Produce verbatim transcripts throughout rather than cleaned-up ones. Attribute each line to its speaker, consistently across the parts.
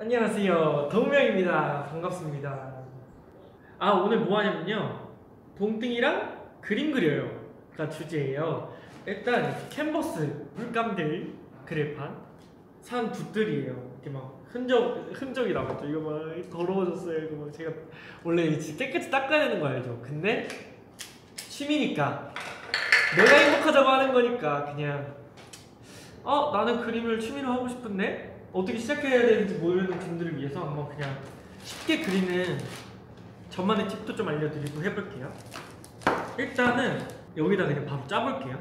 Speaker 1: 안녕하세요, 동명입니다. 반갑습니다. 아, 오늘 뭐 하냐면요, 동등이랑 그림 그려요가 주제예요. 일단 캔버스 물감들 그래판 산 붓들이에요. 이렇게 막 흔적 흔적이 남았죠. 이거 막 더러워졌어요. 이거 막 제가 원래 진짜 깨끗이 닦아야 되는 거 알죠? 근데 취미니까, 내가 행복하자고 하는 거니까 그냥 어 나는 그림을 취미로 하고 싶은데 어떻게 시작해야 되는지 모르는 분들을 위해서 한번 그냥 쉽게 그리는 저만의 팁도 좀 알려드리고 해볼게요. 일단은 여기다 그냥 바로 짜볼게요.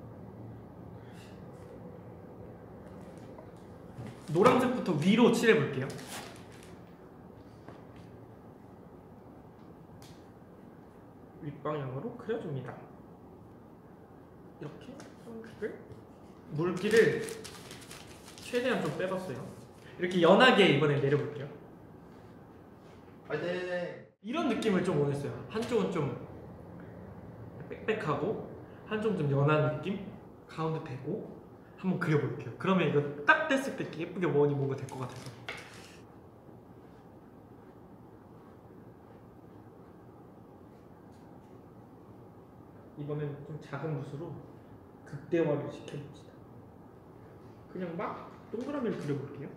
Speaker 1: 노란색부터 위로 칠해볼게요. 윗방향으로 그려줍니다. 이렇게 삼각을 물기를 최대한 좀 빼봤어요. 이렇게 연하게 이번에 내려볼게요.
Speaker 2: 아, 네네.
Speaker 1: 이런 느낌을 좀 원했어요. 한쪽은 좀 빽빽하고 한쪽은 좀 연한 느낌? 가운데 대고 한번 그려볼게요. 그러면 이거 딱 됐을 때 예쁘게 원이 뭔가 될 것 같아서. 이번엔 좀 작은 붓으로 극대화를 시켜봅시다. 그냥 막 동그라미를 그려볼게요.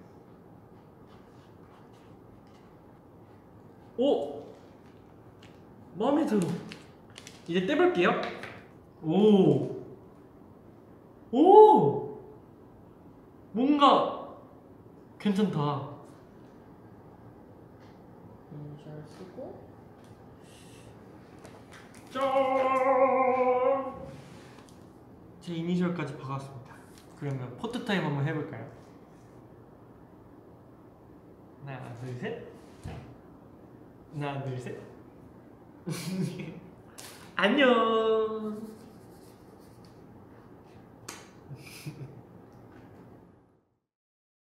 Speaker 1: 오! 마음에 들어. 이제 떼볼게요. 오! 오! 뭔가 괜찮다. 이니셜 쓰고 짠! 제 이니셜까지 박았습니다. 그러면 포토 타임 한번 해볼까요? 하나, 둘, 셋. 하나, 둘, 셋. 안녕.